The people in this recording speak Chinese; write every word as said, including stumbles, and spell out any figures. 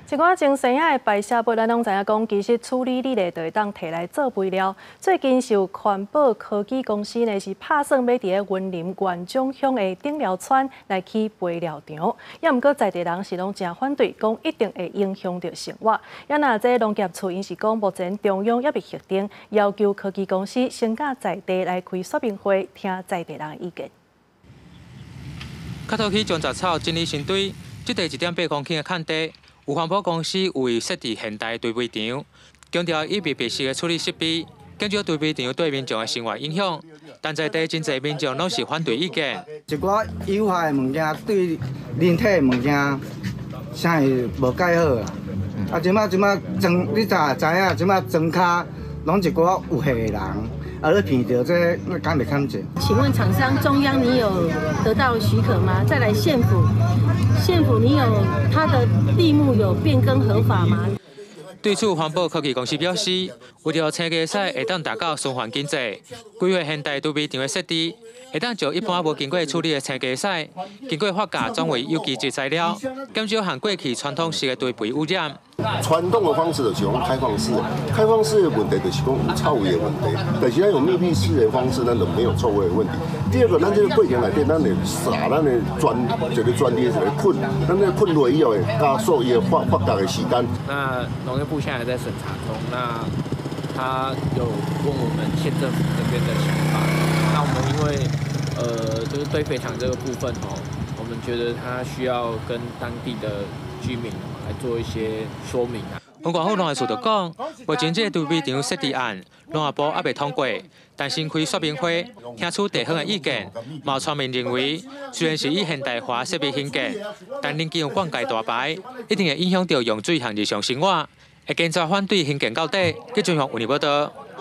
一寡精生仔的排泄物，咱拢知影讲，其实处理你咧就会当摕来做肥料。最近是有环保科技公司呢，是打算要伫咧云林县中乡的顶寮村来起肥料场。也毋过在地人是拢真反对，讲一定会影响到生活。也那这农业处因是讲，目前中央也未核定，要求科技公司先甲在地来开说明会，听在地人的意见。 卡头区种杂草整理成堆，这地一点八公顷的垦地。 有环保公司为设置现代堆肥场，强调以密闭式的处理设备，减少堆肥场对民众的生活影响。但在地真侪民众拢是反对意见。 一寡有害的物件对人体的物件，啥会无解好啊？啊，即马即马装，你咋知影？即马装卡拢一寡有害的人，啊，你骗到这，那敢袂堪接？ 请问厂商中央你有得到许可吗？再来县府。 县府，你有它的地目有变更合法吗？ 对此，环保科技公司表示，为了青家屎会当达到循环经济，规划现代堆肥场的设置，会当将一般无经过处理的青家屎，经过发酵转为有机质材料，减少和过去传统式的堆肥污染。 传统的方式就是用开放式，开放式的问题就是讲有臭味的问题，但是咱用密闭式的方式，咱就没有臭味的问题。第二个，咱这个过程内底，咱会撒咱的砖，一个砖地一个捆，咱这捆落以后会加速伊的发发酵的时间。 那农业部现在还在审查中，那他有问我们县政府这边的想法，那我们因为呃就是堆肥场这个部分哦，我们觉得他需要跟当地的居民。 来做一些说明啊。 环管府农业处就讲，目前这个堆肥场设置案，农业部还未通过，但先开说明会，听取地方的意见。毛村民认为，虽然是以现代化设备兴建，但临近有灌溉大排，一定会影响到用水和日常生活。会坚决反对兴建到底。记者向为你报道。